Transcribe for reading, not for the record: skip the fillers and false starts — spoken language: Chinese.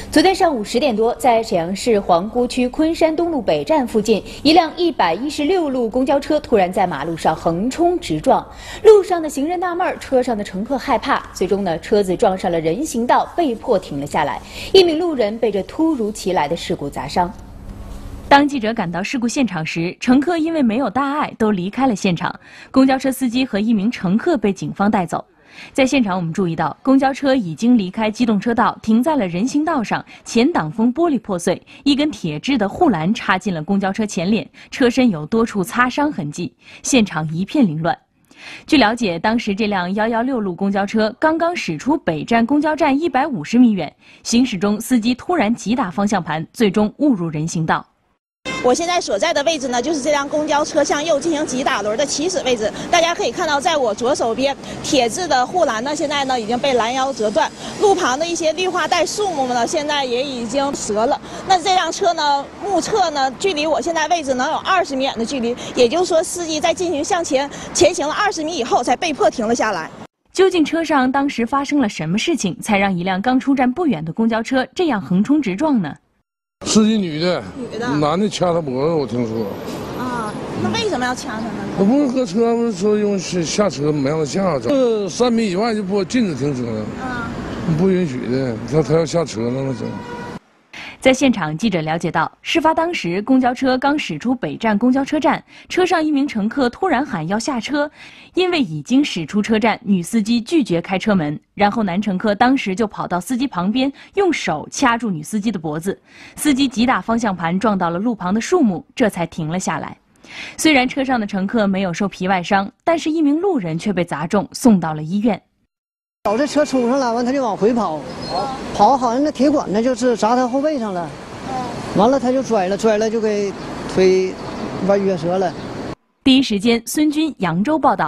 昨天上午10点多，在沈阳市皇姑区昆山东路北站附近，一辆116路公交车突然在马路上横冲直撞，路上的行人纳闷，车上的乘客害怕，最终呢，车子撞上了人行道，被迫停了下来。一名路人被这突如其来的事故砸伤。当记者赶到事故现场时，乘客因为没有大碍都离开了现场，公交车司机和一名乘客被警方带走。在现场，我们注意到公交车已经离开机动车道，停在了人行道上，前挡风玻璃破碎，一根铁质的护栏插进了公交车前脸，车身有多处擦伤痕迹，现场一片凌乱。据了解，当时这辆116路公交车刚刚驶出北站公交站150米远，行驶中司机突然急打方向盘，最终误入人行道。 我现在所在的位置呢，就是这辆公交车向右进行急打轮的起始位置。大家可以看到，在我左手边，铁质的护栏呢，现在呢已经被拦腰折断，路旁的一些绿化带树木呢，现在也已经折了。那这辆车呢，目测呢，距离我现在位置能有20米远的距离，也就是说，司机在进行向前行了20米以后，才被迫停了下来。 究竟车上当时发生了什么事情，才让一辆刚出站不远的公交车这样横冲直撞呢？ 司机女的，男的掐他脖子，我听说。 啊，那为什么要掐他呢？ 他不是搁车，不是说用下车没让他下，这3米以外就不禁止停车，不允许的。他要下车呢，那整。 在现场，记者了解到，事发当时，公交车刚驶出北站公交车站，车上一名乘客突然喊要下车，因为已经驶出车站，女司机拒绝开车门，然后男乘客当时就跑到司机旁边，用手掐住女司机的脖子，司机急打方向盘撞到了路旁的树木，这才停了下来。虽然车上的乘客没有受皮外伤，但是一名路人却被砸中，送到了医院。 找这车冲上来，完他就往回跑，跑好像那铁管呢就是砸他后背上了，完了他就拽了就给腿剜折了。 第一时间，孙军扬州报道。